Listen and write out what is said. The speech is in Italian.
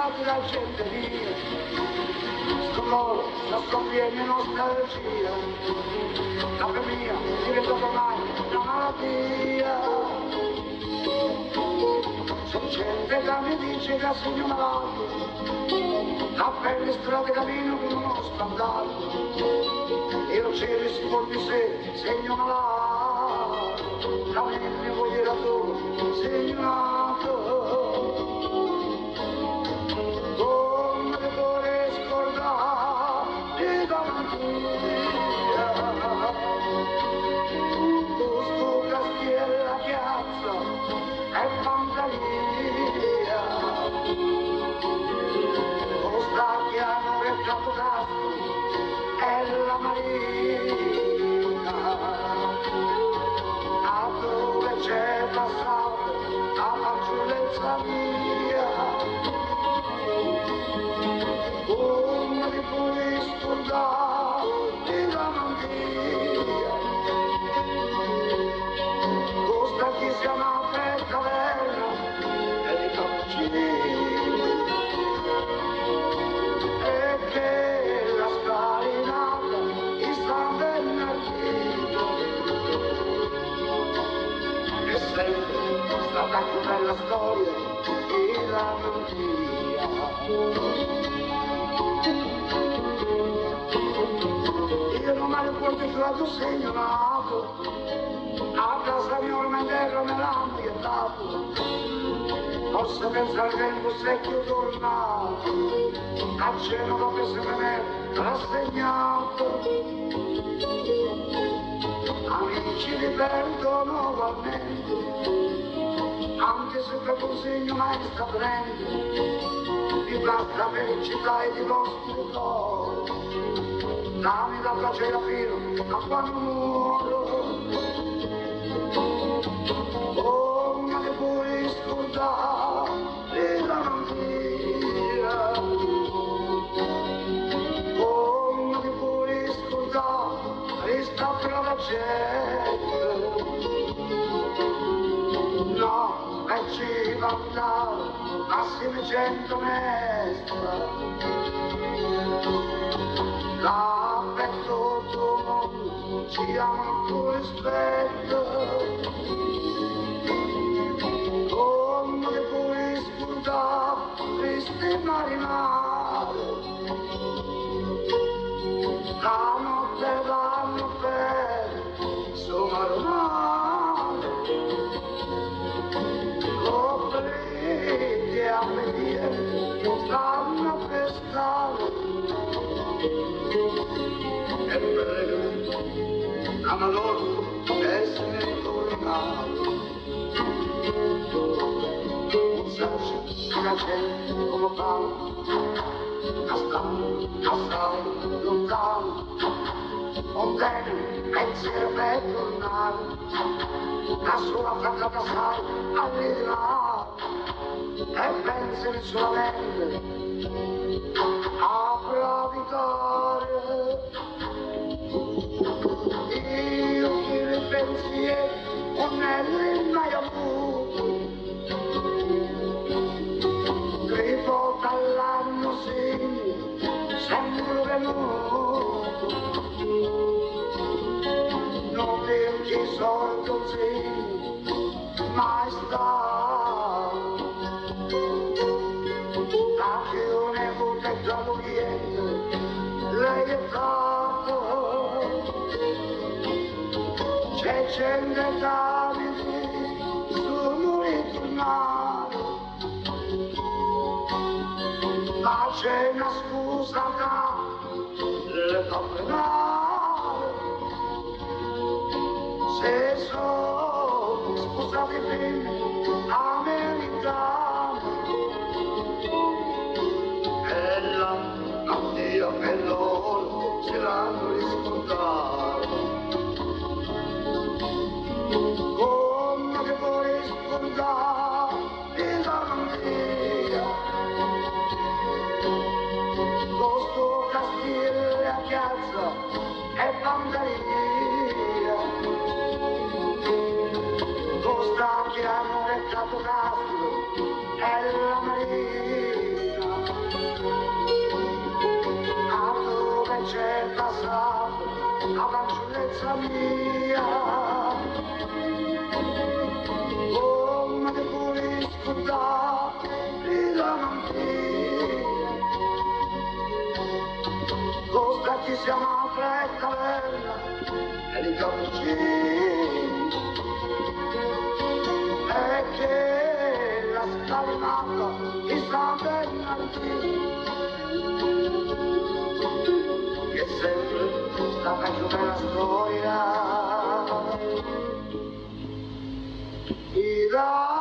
lasciati la gente mia, scoloro, la sconviene nostalgia, la mia diventa ormai una malattia. C'è gente che mi dice che sono malato, la pelle strada cammino con uno scandalo, io cielo si può di sé, segno malato, la mente voglio da tu, segno nato. Come te vorrei scordare da mattina, questo castiello la piazza è fantasia, questa chiama che troppo castro è la marina, a dove c'è passato la fanciullezza mia. Come ti puoi scordare la mantia, questa chi si chiama per taverna e i cappuccini, e che la scalinata gli sta venerdì, e sempre stata più bella storia di la mantia. Io non me ne porto stato segnato, a casa mia ormai terra me l'hanno gettato, posso pensare che il secchio tornato, a cena dopo se me rassegnato, amici li perdo nuovamente, anche se per consegno mai sta prendo, di basta felicità e di vostri cori. Dammi da piacere fino a quando muoro. Come ti puoi scordare la mantia, come ti puoi scordare questa brava gente. No, e ci va a andare massimi 100 mestra, là per tutto il mondo ci amano più rispetto. Come ti puoi scordare questi marinari, la notte vanno per somaro mare, copriti a venire, stanno a pescare. E prego, amador, essere tornato. Un saggio, una gente come parla, assai lontano, un bene pensiero per tornare, la sua faccata sai all'idinato, e pensi solamente a praticare. Io che le pensieri non ne mai avuto, 3 volte all'anno sì, sempre venuto, non ci sono così mai stato, da che non è avuto e trovo niente, lei è fatto. C'è gente d'abiti sono ritornato, ma c'è una scusa da le comprare, se sono scusati bene americani, e la addio per loro ce l'hanno riscontrato. Come che vuoi scordare la mantia, questo castiello a piazza è fantasia, questa chiama è capo castro è la marina, c'è passato la fanciullezza mia, come ne pulisco da la mantia, costa ci siamo a caverna e li cappuccini, e che la scalinata di San Bernardino, che sempre sta peggio della storia.